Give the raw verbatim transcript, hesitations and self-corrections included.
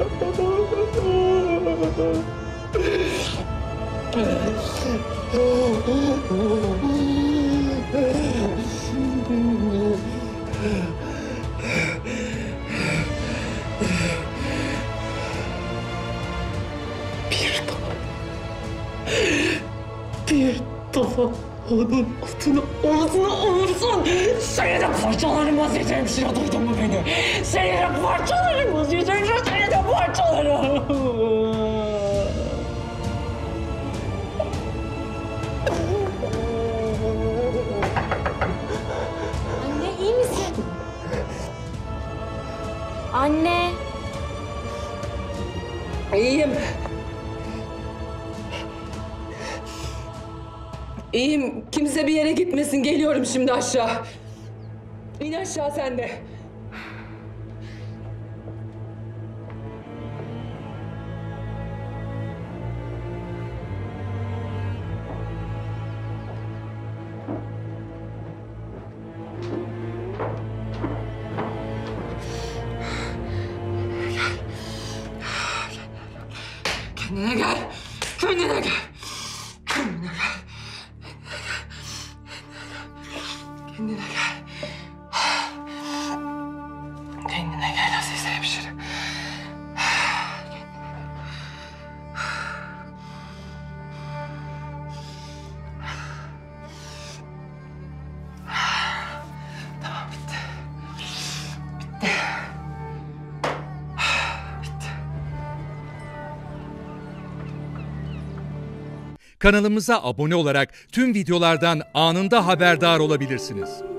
Bir daha, bir daha onun adını ağzına alırsan seni de parçalarım Aziz Hemşire, duydun mu beni? Seni de parçalarım Aziz Hemşire, seni de parçalarım. Anne iyi misin? Anne. İyiyim. İyiyim. Kimse bir yere gitmesin. Geliyorum şimdi aşağı. İn aşağı sen de. Kendine gel. Kendine gel. Kendine gel. Kendine gel. Kendine gel Aziz Hemşire. Tamam, bitti. Bitti. Bitti. Kanalımıza abone olarak tüm videolardan anında haberdar olabilirsiniz.